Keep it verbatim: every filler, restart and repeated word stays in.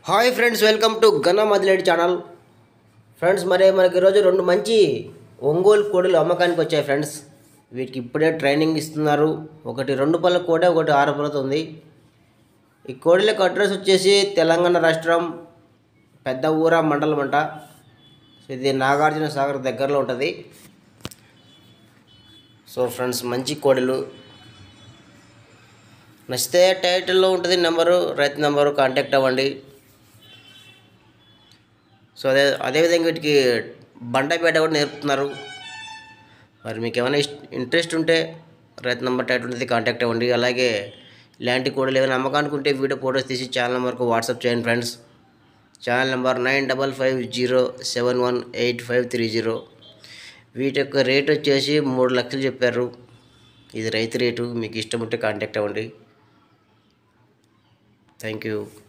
Hi friends, welcome to గన్నా మదిలేడి channel. Friends, మరి మనకి ఈరోజు రెండు మంచి ఒంగోలు కోడలు అమ్మకానికి వచ్చాయి ఫ్రెండ్స్. వీటికి ఇప్పుడే ట్రైనింగ్ ఇస్తున్నారు. ఒకటి రెండు పళ్ళ కోడ, ఒకటి ఆరు పళ్ళతో ఉంది. ఈ కోడలకు అడ్రస్ వచ్చేసి తెలంగాణ రాష్ట్రం పెద్ద ఊర మండలం అంట. ఇది నాగార్జున సాగర్ దగ్గరలో ఉంటుంది. సో ఫ్రెండ్స్, మంచి కోడలు నచ్చితే టైటిల్లో ఉంటుంది నెంబరు, రైతు నెంబరు, కాంటాక్ట్ అవ్వండి. సో అదే అదేవిధంగా వీటికి బండపేట కూడా నేర్పుతున్నారు. మరి మీకు ఏమైనా ఇంట్రెస్ట్ ఉంటే రైతు నెంబర్ టైట్ ఉంటుంది, కాంటాక్ట్ అవ్వండి. అలాగే ఇలాంటి కూడా ఏమైనా అమ్మకానికి ఉంటే వీడియో ఫోటోస్ తీసి ఛానల్ నెంబర్కు వాట్సాప్ చేయండి friends. Channel number nine double five zero seven one eight five three zero. వీటి యొక్క రేట్ వచ్చేసి మూడు లక్షలు చెప్పారు. ఇది రైతు రేటు. మీకు ఇష్టం ఉంటే కాంటాక్ట్ అవ్వండి. Thank you.